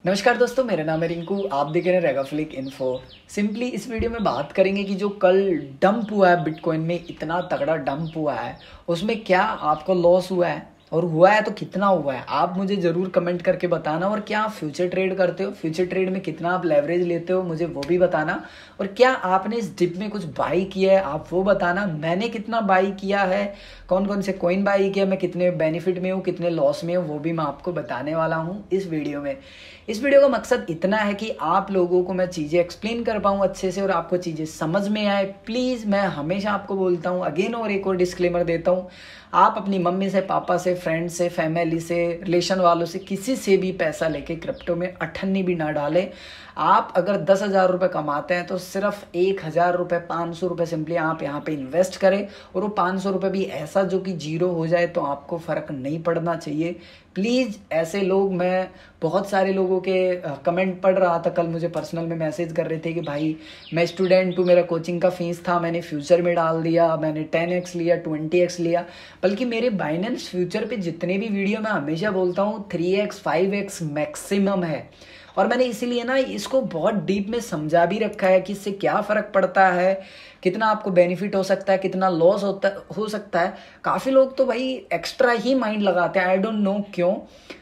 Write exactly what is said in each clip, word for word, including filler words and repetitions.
नमस्कार दोस्तों, मेरा नाम है रिंकू। आप देख रहे हैं रेगाफ्लिक इन्फो। सिंपली इस वीडियो में बात करेंगे कि जो कल डंप हुआ है बिटकॉइन में, इतना तगड़ा डंप हुआ है, उसमें क्या आपको लॉस हुआ है और हुआ है तो कितना हुआ है, आप मुझे ज़रूर कमेंट करके बताना। और क्या आप फ्यूचर ट्रेड करते हो, फ्यूचर ट्रेड में कितना आप लेवरेज लेते हो, मुझे वो भी बताना। और क्या आपने इस डिप में कुछ बाई किया है, आप वो बताना। मैंने कितना बाई किया है, कौन कौन से कॉइन बाई किया, मैं कितने बेनिफिट में हूँ, कितने लॉस में हूँ, वो भी मैं आपको बताने वाला हूँ इस वीडियो में। इस वीडियो का मकसद इतना है कि आप लोगों को मैं चीज़ें एक्सप्लेन कर पाऊँ अच्छे से और आपको चीज़ें समझ में आए। प्लीज़, मैं हमेशा आपको बोलता हूँ अगेन और एक और डिस्क्लेमर देता हूँ, आप अपनी मम्मी से, पापा से, फ्रेंड से, फैमिली से, रिलेशन वालों से, किसी से भी पैसा लेके क्रिप्टो में अठन्नी भी ना डालें। आप अगर दस हज़ार रुपये कमाते हैं तो सिर्फ एक हज़ार रुपये, पाँच सौ रुपये सिंपली आप यहाँ पे इन्वेस्ट करें। और वो पाँच सौ रुपये भी ऐसा जो कि जीरो हो जाए तो आपको फ़र्क नहीं पड़ना चाहिए। प्लीज़, ऐसे लोग, मैं बहुत सारे लोगों के कमेंट पढ़ रहा था, कल मुझे पर्सनल में मैसेज कर रहे थे कि भाई मैं स्टूडेंट हूँ, मेरा कोचिंग का फीस था, मैंने फ्यूचर में डाल दिया, मैंने टेन एक्स लिया, ट्वेंटी एक्स लिया। बल्कि मेरे बाइनेंस फ्यूचर पे जितने भी वीडियो मैं हमेशा बोलता हूँ three x five x maximum है। और मैंने इसीलिए ना इसको बहुत डीप में समझा भी रखा है कि इससे क्या फ़र्क पड़ता है, कितना आपको बेनिफिट हो सकता है, कितना लॉस होता हो सकता है। काफ़ी लोग तो भाई एक्स्ट्रा ही माइंड लगाते हैं, आई डोंट नो क्यों।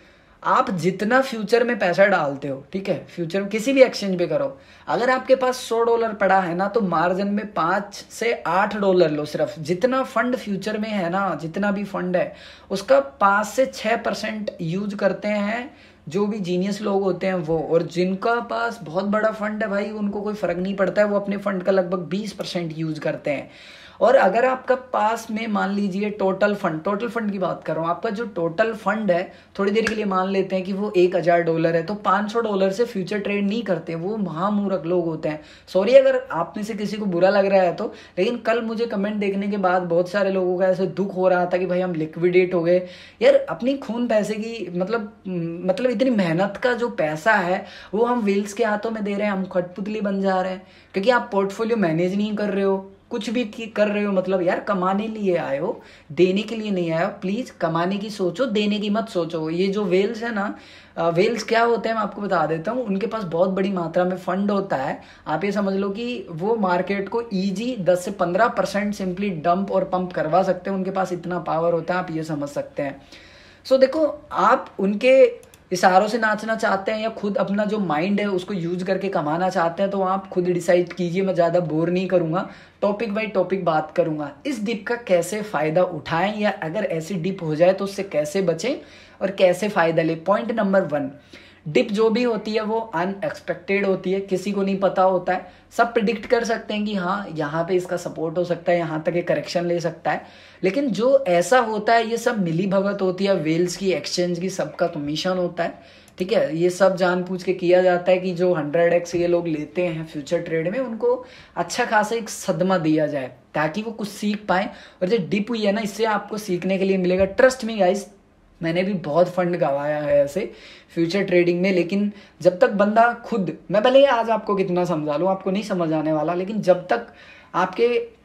आप जितना फ्यूचर में पैसा डालते हो, ठीक है, फ्यूचर में किसी भी एक्सचेंज पे करो, अगर आपके पास सौ डॉलर पड़ा है ना तो मार्जिन में पाँच से आठ डॉलर लो। सिर्फ जितना फंड फ्यूचर में है ना, जितना भी फंड है उसका पाँच से छः परसेंट यूज करते हैं जो भी जीनियस लोग होते हैं वो। और जिनका पास बहुत बड़ा फंड है भाई, उनको कोई फ़र्क नहीं पड़ता है, वो अपने फंड का लगभग बीस परसेंट यूज करते हैं। और अगर आपका पास में मान लीजिए टोटल फंड, टोटल फंड की बात कर रहा हूँ, आपका जो टोटल फंड है, थोड़ी देर के लिए मान लेते हैं कि वो एक हज़ार डॉलर है, तो पाँच सौ डॉलर से फ्यूचर ट्रेड नहीं करते, वो महामूर्ख लोग होते हैं। सॉरी अगर आप में से किसी को बुरा लग रहा है तो, लेकिन कल मुझे कमेंट देखने के बाद बहुत सारे लोगों का ऐसे दुख हो रहा था कि भाई हम लिक्विडेट हो गए। यार, अपनी खून पैसे की मतलब मतलब इतनी मेहनत का जो पैसा है वो हम व्हेल्स के हाथों में दे रहे हैं, हम कठपुतली बन जा रहे हैं क्योंकि आप पोर्टफोलियो मैनेज नहीं कर रहे हो, कुछ भी कर रहे हो। मतलब यार, कमाने लिए आए हो, देने के लिए नहीं आए हो। प्लीज़ कमाने की सोचो, देने की मत सोचो। ये जो वेल्स है ना, वेल्स क्या होते हैं मैं आपको बता देता हूँ। उनके पास बहुत बड़ी मात्रा में फंड होता है। आप ये समझ लो कि वो मार्केट को ईजी दस से पंद्रह परसेंट सिंपली डंप और पंप करवा सकते हैं। उनके पास इतना पावर होता है, आप ये समझ सकते हैं। सो so, देखो, आप उनके इशारों से नाचना चाहते हैं या खुद अपना जो माइंड है उसको यूज करके कमाना चाहते हैं तो आप खुद डिसाइड कीजिए। मैं ज़्यादा बोर नहीं करूँगा, टॉपिक बाई टॉपिक बात करूँगा। इस डिप का कैसे फ़ायदा उठाएं या अगर ऐसी डिप हो जाए तो उससे कैसे बचें और कैसे फ़ायदा लें। पॉइंट नंबर वन, डिप जो भी होती है वो अनएक्सपेक्टेड होती है, किसी को नहीं पता होता है। सब प्रिडिक्ट कर सकते हैं कि हाँ यहाँ पे इसका सपोर्ट हो सकता है, यहाँ तक ये करेक्शन ले सकता है, लेकिन जो ऐसा होता है ये सब मिली भगत होती है, वेल्स की, एक्सचेंज की, सबका कमीशन होता है, ठीक है। ये सब जानबूझ के किया जाता है कि जो हंड्रेड एक्स ये लोग लेते हैं फ्यूचर ट्रेड में, उनको अच्छा खासा एक सदमा दिया जाए ताकि वो कुछ सीख पाए। और जो डिप हुई है ना, इससे आपको सीखने के लिए मिलेगा। ट्रस्ट मी गाइस, मैंने भी बहुत फंड गवाया है ऐसे फ्यूचर ट्रेडिंग में, लेकिन जब तक बंदा खुद, मैं भले आज आपको कितना समझा लूँ आपको नहीं समझ आने वाला, लेकिन जब तक आपके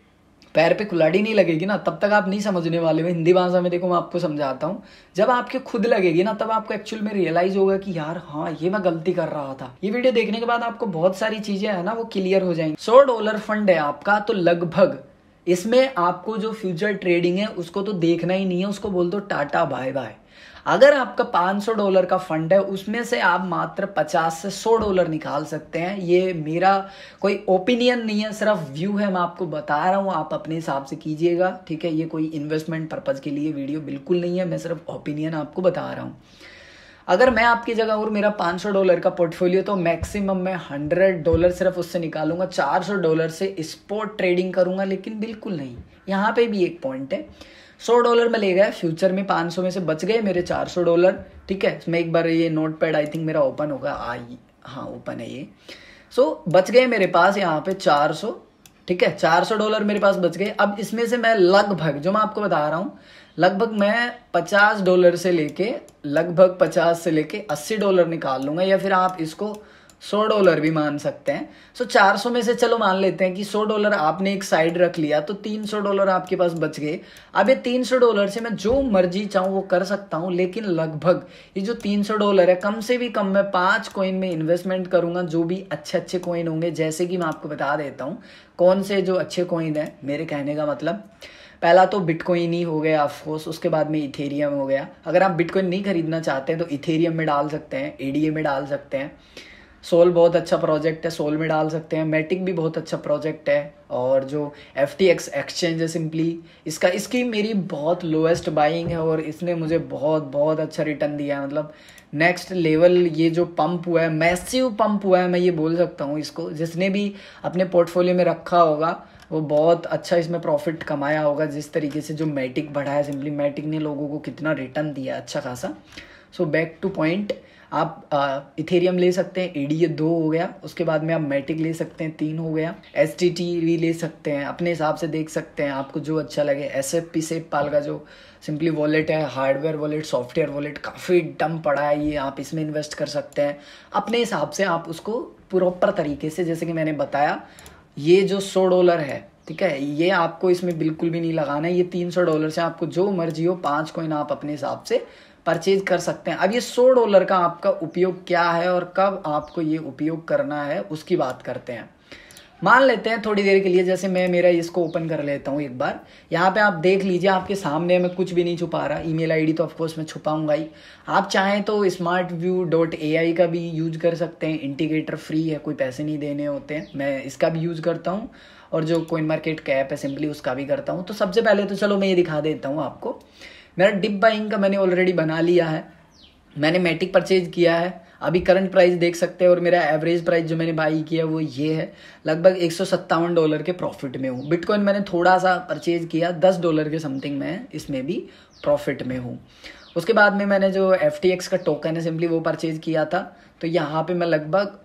पैर पे कुल्हाड़ी नहीं लगेगी ना तब तक आप नहीं समझने वाले हो। हिंदी भाषा में देखो मैं आपको समझाता हूँ, जब आपके खुद लगेगी ना तब आपको एक्चुअल में रियलाइज होगा कि यार हाँ ये मैं गलती कर रहा था। ये वीडियो देखने के बाद आपको बहुत सारी चीजें है ना वो क्लियर हो जाएंगी। सौ डॉलर फंड है आपका तो लगभग इसमें आपको जो फ्यूचर ट्रेडिंग है उसको तो देखना ही नहीं है, उसको बोल दो टाटा बाय बाय। अगर आपका पाँच सौ डॉलर का फंड है उसमें से आप मात्र पचास से सौ डॉलर निकाल सकते हैं। ये मेरा कोई ओपिनियन नहीं है, सिर्फ व्यू है, मैं आपको बता रहा हूँ, आप अपने हिसाब से कीजिएगा, ठीक है। ये कोई इन्वेस्टमेंट पर्पज़ के लिए वीडियो बिल्कुल नहीं है, मैं सिर्फ ओपिनियन आपको बता रहा हूँ। अगर मैं आपकी जगह और मेरा पाँच सौ डॉलर का पोर्टफोलियो तो मैक्सिमम मैं हंड्रेड डॉलर सिर्फ उससे निकालूंगा, चार सौ डॉलर से स्पॉट ट्रेडिंग करूंगा। लेकिन बिल्कुल नहीं, यहाँ पे भी एक पॉइंट है, सौ डॉलर में ले गया फ्यूचर में, पाँच सौ में से बच गए मेरे चार सौ डॉलर, ठीक है। मैं एक बार ये नोट पैड आई थिंक मेरा ओपन होगा, आई हाँ ओपन है ये। सो so, बच गए मेरे पास यहाँ पे चार सौ, ठीक है, चार सौ डॉलर मेरे पास बच गए। अब इसमें से मैं लगभग, जो मैं आपको बता रहा हूँ, लगभग मैं पचास डॉलर से लेके लगभग पचास से लेके अस्सी डॉलर निकाल लूँगा, या फिर आप इसको सौ डॉलर भी मान सकते हैं। सो चार सौ में से चलो मान लेते हैं कि सौ डॉलर आपने एक साइड रख लिया, तो तीन सौ डॉलर आपके पास बच गए। अब ये तीन सौ डॉलर से मैं जो मर्जी चाहूँ वो कर सकता हूँ, लेकिन लगभग ये जो तीन सौ डॉलर है कम से भी कम मैं पांच कॉइन में इन्वेस्टमेंट करूंगा, जो भी अच्छे अच्छे कॉइन होंगे। जैसे कि मैं आपको बता देता हूँ कौन से जो अच्छे कॉइन है। मेरे कहने का मतलब, पहला तो बिटकॉइन ही हो गया ऑफकोर्स, उसके बाद में इथेरियम हो गया। अगर आप बिटकॉइन नहीं खरीदना चाहते हैं तो इथेरियम में डाल सकते हैं, एडीए में डाल सकते हैं, सोल बहुत अच्छा प्रोजेक्ट है, सोल में डाल सकते हैं, मैटिक भी बहुत अच्छा प्रोजेक्ट है, और जो एफ टी एक्स एक्सचेंज है सिंपली, इसका इसकी मेरी बहुत लोएस्ट बाइंग है और इसने मुझे बहुत बहुत अच्छा रिटर्न दिया है। मतलब नेक्स्ट लेवल ये जो पंप हुआ है, मैसिव पंप हुआ है, मैं ये बोल सकता हूँ इसको। जिसने भी अपने पोर्टफोलियो में रखा होगा वो बहुत अच्छा इसमें प्रॉफिट कमाया होगा। जिस तरीके से जो मैटिक बढ़ा है, सिंपली मैटिक ने लोगों को कितना रिटर्न दिया अच्छा खासा। सो बैक टू पॉइंट, आप इथेरियम ले सकते हैं, एडीए दो हो गया, उसके बाद में आप मैटिक ले सकते हैं, तीन हो गया, एस टी टी भी ले सकते हैं, अपने हिसाब से देख सकते हैं आपको जो अच्छा लगे। S F P SafePal का जो सिंपली वॉलेट है, हार्डवेयर वॉलेट, सॉफ्टवेयर वॉलेट, काफ़ी डम पड़ा है ये, आप इसमें इन्वेस्ट कर सकते हैं अपने हिसाब से। आप उसको प्रॉपर तरीके से, जैसे कि मैंने बताया, ये जो सौ डॉलर है, ठीक है, ये आपको इसमें बिल्कुल भी नहीं लगाना है। ये तीन सौ डॉलर से आपको जो मर्जी हो पाँच कॉइन आप अपने हिसाब से परचेज कर सकते हैं। अब ये सौ डॉलर का आपका उपयोग क्या है और कब आपको ये उपयोग करना है उसकी बात करते हैं। मान लेते हैं थोड़ी देर के लिए, जैसे मैं मेरा इसको ओपन कर लेता हूँ एक बार। यहाँ पे आप देख लीजिए, आपके सामने मैं कुछ भी नहीं छुपा रहा। ईमेल आईडी तो ऑफकोर्स मैं छुपाऊंगा ही। आप चाहें तो smart view dot A I का भी यूज कर सकते हैं, इंटीग्रेटर फ्री है, कोई पैसे नहीं देने होते हैं। मैं इसका भी यूज़ करता हूँ, और जो कोइन मार्केट का ऐप है सिंपली उसका भी करता हूँ। तो सबसे पहले तो चलो मैं ये दिखा देता हूँ आपको। मेरा डिप बाइंग का मैंने ऑलरेडी बना लिया है, मैंने मैटिक परचेज किया है, अभी करंट प्राइस देख सकते हैं, और मेरा एवरेज प्राइस जो मैंने बाई किया वो ये है, लगभग एक सौ सत्तावन डॉलर के प्रॉफिट में हूँ। बिटकॉइन मैंने थोड़ा सा परचेज किया, दस डॉलर के समथिंग में, इसमें भी प्रॉफिट में हूँ। उसके बाद में मैंने जो एफ टी एक्स का टोकन है सिंपली वो परचेज किया था, तो यहाँ पे मैं लगभग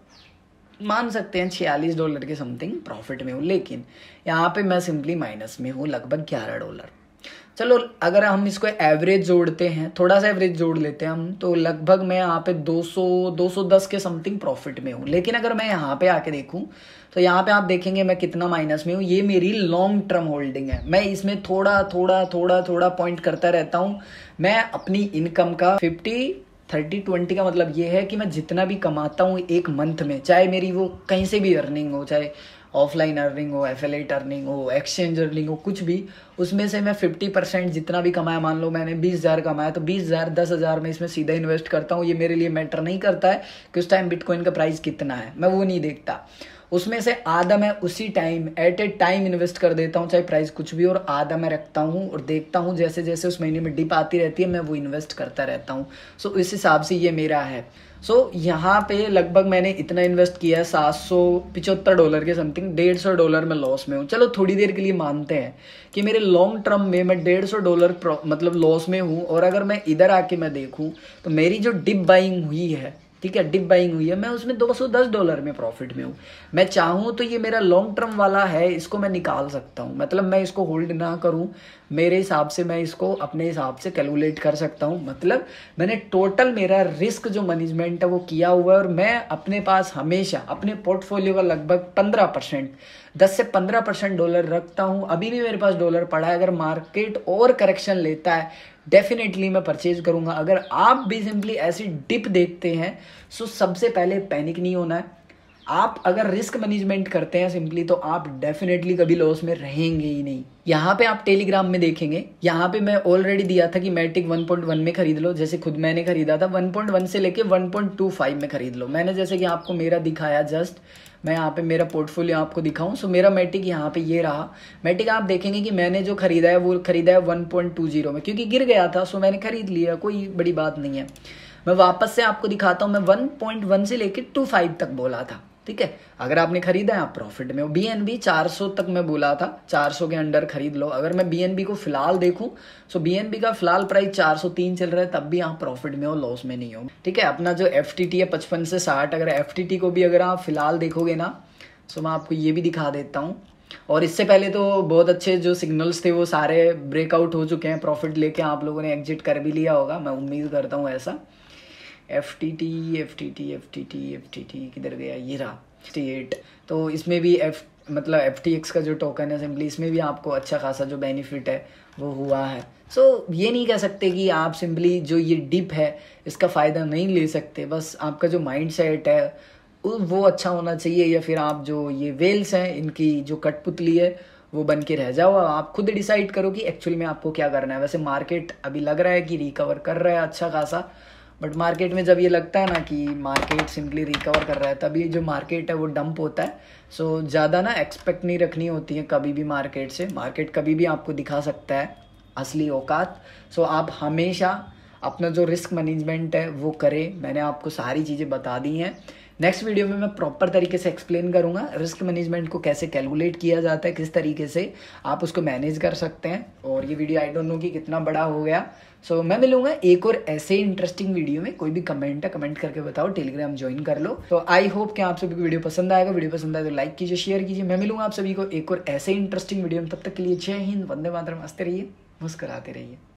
मान सकते हैं छियालीस डॉलर के समथिंग प्रॉफिट में हूँ, लेकिन यहाँ पे मैं सिंपली माइनस में हूँ लगभग ग्यारह डॉलर। चलो अगर हम इसको एवरेज जोड़ते हैं, थोड़ा सा एवरेज जोड़ लेते हैं हम, तो लगभग मैं यहाँ पे दो सौ दो सौ दस के समथिंग प्रॉफिट में हूँ। लेकिन अगर मैं यहाँ पे आके देखूँ तो यहाँ पे आप देखेंगे मैं कितना माइनस में हूँ। ये मेरी लॉन्ग टर्म होल्डिंग है, मैं इसमें थोड़ा थोड़ा थोड़ा थोड़ा पॉइंट करता रहता हूँ। मैं अपनी इनकम का फिफ्टी थर्टी ट्वेंटी का मतलब ये है कि मैं जितना भी कमाता हूँ एक मंथ में, चाहे मेरी वो कहीं से भी अर्निंग हो, चाहे ऑफलाइन अर्निंग हो, एफिलिएट अर्निंग हो, एक्सचेंज अर्निंग हो, कुछ भी, उसमें से मैं फिफ्टी परसेंट जितना भी कमाया, मान लो मैंने बीस हज़ार कमाया तो बीस हज़ार दस हज़ार में इसमें सीधा इन्वेस्ट करता हूँ। ये मेरे लिए मैटर नहीं करता है कि उस टाइम बिटकॉइन का प्राइस कितना है, मैं वो नहीं देखता। उसमें से आधा मैं उसी time at a time invest कर देता हूँ, चाहे प्राइस कुछ भी, और आधा मैं रखता हूँ और देखता हूँ जैसे जैसे उस महीने में डिप आती रहती है मैं वो इन्वेस्ट करता रहता हूँ। सो इस हिसाब से ये मेरा है। सो so, यहाँ पे लगभग मैंने इतना इन्वेस्ट किया है सात सौ पिचहत्तर डॉलर के समथिंग, डेढ़ सौ डॉलर में लॉस में हूँ। चलो थोड़ी देर के लिए मानते हैं कि मेरे लॉन्ग टर्म में मैं डेढ़ सौ डॉलर मतलब लॉस में हूँ, और अगर मैं इधर आके मैं देखूँ तो मेरी जो डिप बाइंग हुई है, ठीक है, डिप बाइंग हुई है, मैं उसमें दो सौ दस डॉलर में प्रॉफिट में हूँ। मैं चाहूँ तो ये मेरा लॉन्ग टर्म वाला है, इसको मैं निकाल सकता हूँ, मतलब मैं इसको होल्ड ना करूँ, मेरे हिसाब से मैं इसको अपने हिसाब से कैलकुलेट कर सकता हूँ। मतलब मैंने टोटल मेरा रिस्क जो मैनेजमेंट है वो किया हुआ है, और मैं अपने पास हमेशा अपने पोर्टफोलियो का लगभग पंद्रह परसेंट दस से पंद्रह परसेंट डॉलर रखता हूँ। अभी भी मेरे पास डॉलर पड़ा है, अगर मार्केट और करेक्शन लेता है डेफिनेटली मैं परचेज करूंगा। अगर आप भी सिंपली ऐसी डिप देखते हैं सो सबसे पहले पैनिक नहीं होना है। आप अगर रिस्क मैनेजमेंट करते हैं सिंपली तो आप डेफिनेटली कभी लॉस में रहेंगे ही नहीं। यहाँ पे आप टेलीग्राम में देखेंगे, यहाँ पे मैं ऑलरेडी दिया था कि मैटिक वन पॉइंट वन में खरीद लो, जैसे खुद मैंने खरीदा था वन पॉइंट वन से लेके वन पॉइंट टू फाइव में खरीद लो। मैंने जैसे कि आपको मेरा दिखाया, जस्ट मैं यहाँ पे मेरा पोर्टफोलियो आपको दिखाऊं। सो मेरा मैटिक यहाँ पे ये रहा। मैटिक आप देखेंगे कि मैंने जो खरीदा है वो खरीदा है वन पॉइंट टू जीरो में, क्योंकि गिर गया था सो मैंने खरीद लिया, कोई बड़ी बात नहीं है। मैं वापस से आपको दिखाता हूँ, मैं वन पॉइंट वन से लेके टू फाइव तक बोला था, ठीक है। अगर आपने खरीदा है आप प्रॉफिट में हो। बीएनबी चार सौ तक मैं बोला था, चार सौ के अंडर खरीद लो। अगर मैं बीएनबी को फिलहाल देखूं सो बीएनबी का फिलहाल प्राइस चार सौ तीन चल रहा है, तब भी आप प्रॉफिट में हो, लॉस में नहीं हो, ठीक है। अपना जो एफटीटी है पचपन से साठ, अगर एफटीटी को भी अगर आप फिलहाल देखोगे ना सो मैं आपको ये भी दिखा देता हूँ। और इससे पहले तो बहुत अच्छे जो सिग्नल्स थे वो सारे ब्रेकआउट हो चुके हैं, प्रॉफिट लेके आप लोगों ने एग्जिट कर भी लिया होगा, मैं उम्मीद करता हूँ ऐसा। F T T F T T F T T F T T किधर गया, ये रहा सिक्सटी एट। तो इसमें भी एफ मतलब एफ टी एक्स का जो टोकन है सिंपली इसमें भी आपको अच्छा खासा जो बेनिफिट है वो हुआ है। सो so, ये नहीं कह सकते कि आप सिंपली जो ये डिप है इसका फ़ायदा नहीं ले सकते, बस आपका जो माइंड सेट है वो अच्छा होना चाहिए, या फिर आप जो ये वेल्स हैं इनकी जो कठपुतली है वो बन के रह जाओ। आप खुद डिसाइड करो कि एक्चुअल में आपको क्या करना है। वैसे मार्केट अभी लग रहा है कि रिकवर कर रहा है अच्छा खासा, बट मार्केट में जब ये लगता है ना कि मार्केट सिंपली रिकवर कर रहा है तभी जो मार्केट है वो डंप होता है। सो ज़्यादा ना एक्सपेक्ट नहीं रखनी होती है कभी भी मार्केट से, मार्केट कभी भी आपको दिखा सकता है असली औकात। सो आप हमेशा अपना जो रिस्क मैनेजमेंट है वो करें। मैंने आपको सारी चीज़ें बता दी हैं। नेक्स्ट वीडियो में मैं प्रॉपर तरीके से एक्सप्लेन करूंगा रिस्क मैनेजमेंट को कैसे कैलकुलेट किया जाता है, किस तरीके से आप उसको मैनेज कर सकते हैं। और ये वीडियो आई डोंट नो कि कितना बड़ा हो गया। सो so, मैं मिलूंगा एक और ऐसे इंटरेस्टिंग वीडियो में। कोई भी कमेंट है कमेंट करके बताओ, टेलीग्राम ज्वाइन कर लो। तो आई होप कि आप सभी को वीडियो पसंद आएगा। वीडियो पसंद आए तो लाइक कीजिए, शेयर कीजिए। मैं मिलूंगा आप सभी को एक और ऐसे इंटरेस्टिंग वीडियो में। तब तक के लिए जय हिंद, वंदे मातरम, हंसते रहिए, मुस्कुराते रहिए।